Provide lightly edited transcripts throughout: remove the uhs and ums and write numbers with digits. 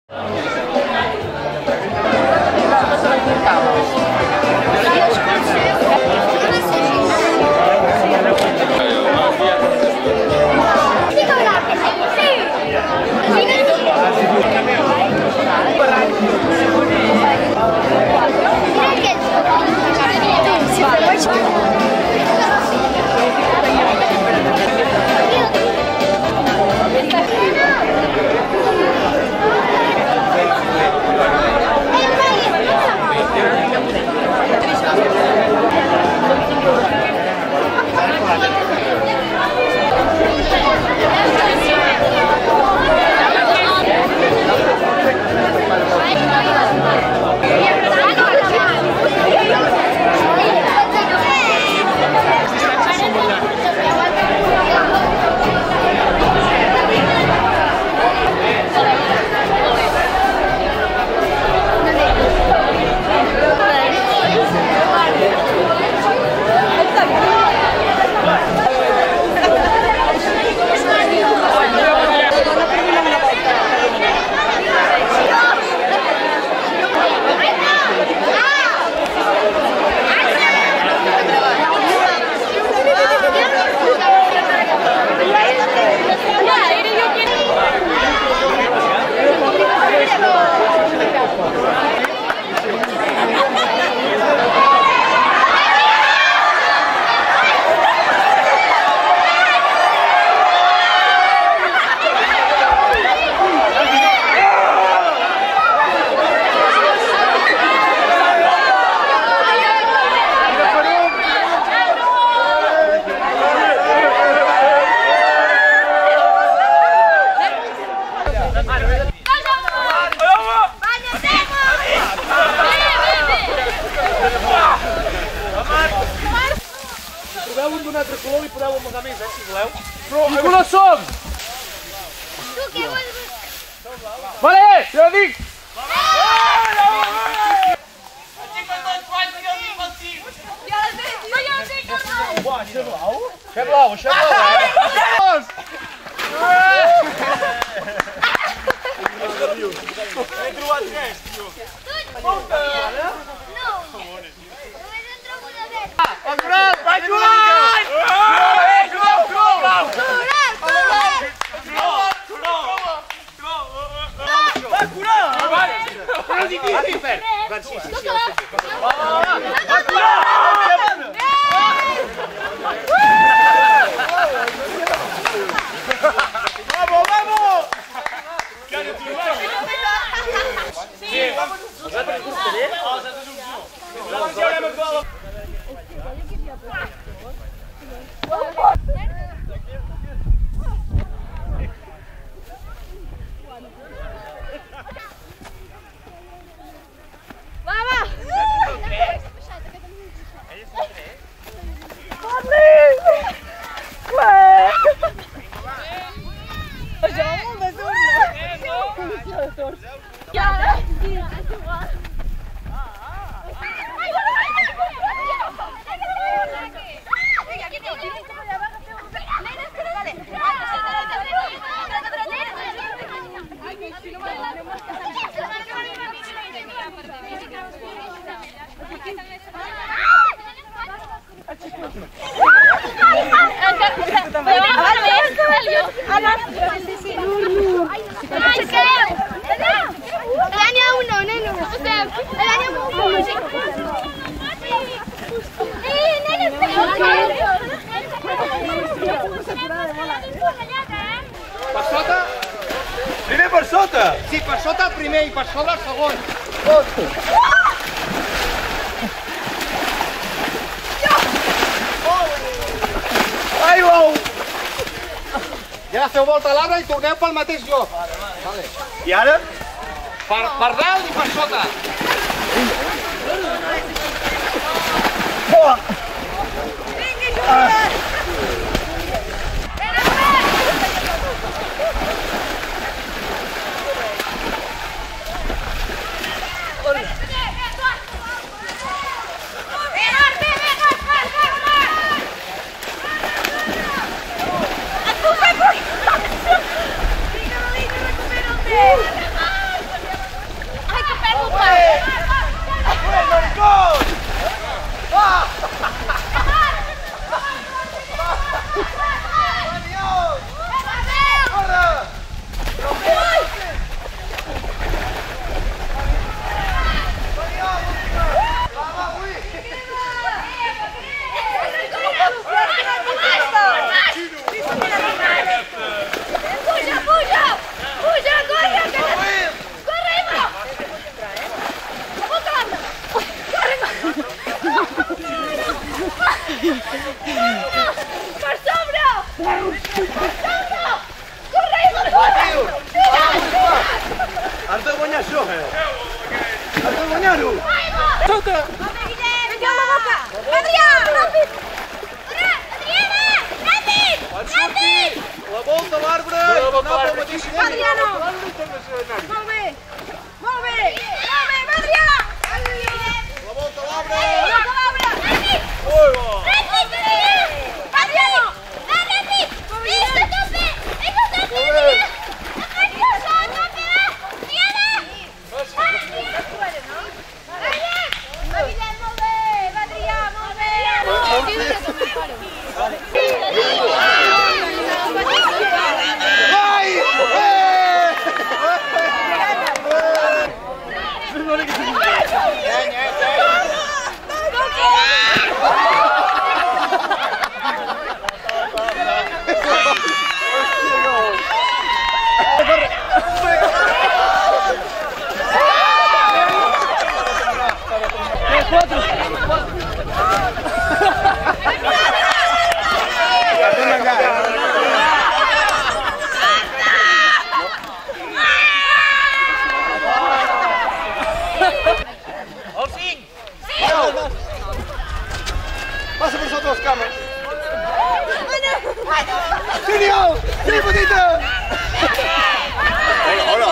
Trobeu un d'un altre color i podeu amagar més, si voleu. Quin color som? Tu què vols? Vale, jo dic! Això blau, això blau, He trobat tres, tio. No! Només en trobo una vez. El Jurat! Va, Jurat! Per sota? Primer per sota? Sí, per sota el primer i per sobre el segon. Ai, uau! I ara feu volta a l'arbre i torneu pel mateix lloc. I ara? Per dalt i per sota. Has de guanyar això, Has de guanyar-ho! Sota! Vegeu la boca! Adrià, ràpid! Adriana! Ràpid! Ràpid! La volta a l'arbre! Adriano! Molt bé! Molt bé! Molt bé, Adrià! La volta a l'arbre! Ràpid! Ràpid! Adriano! Ràpid! Més a tope! Més a tope, Adrià! Això, a tope, va! Adriana! Guillem, molt bé! Adrià, molt bé! Ai! Passa per sota les cames. Genial! Sí, petita! Hola,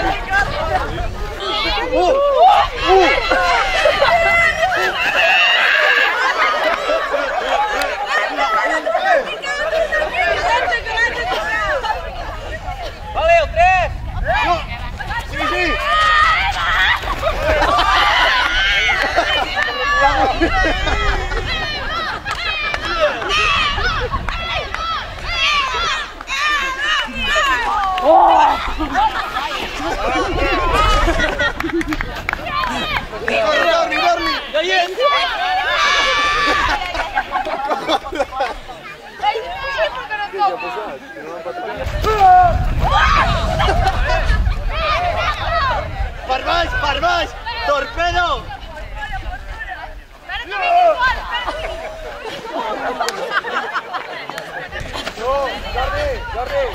Valeu, 3! Sí, sí! Corri! Per baix! Torpedo! Jordi!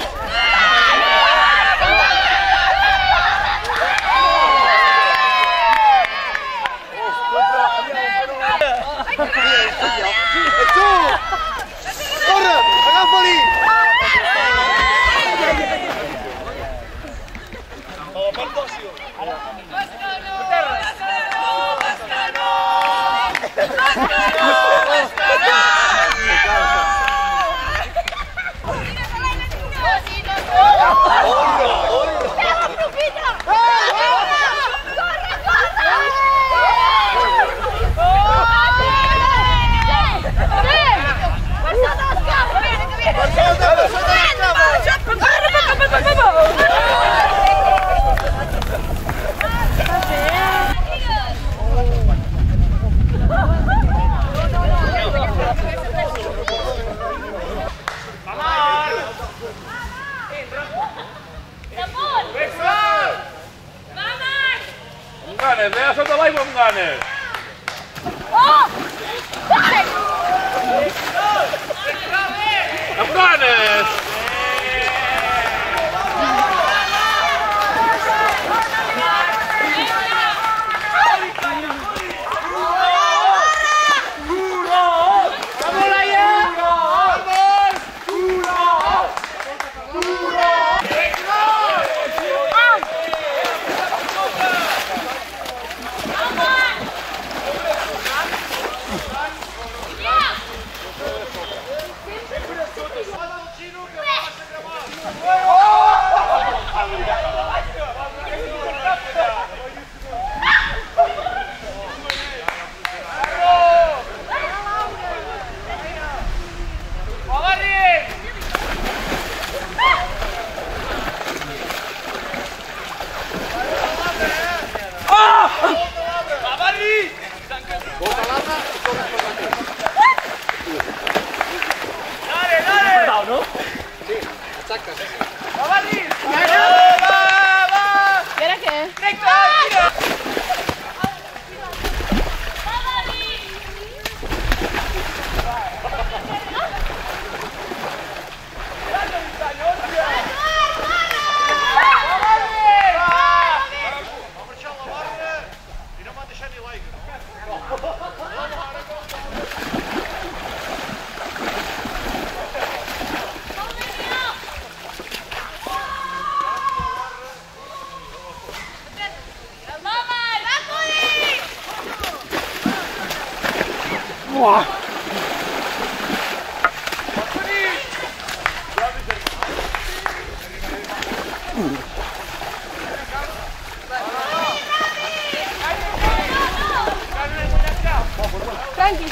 Ets tu! Corre! Agafa-li! Ganes, ve a sota l'aigua amb ganes! Amb ganes! Wow. Tranqui.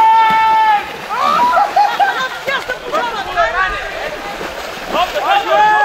Hop,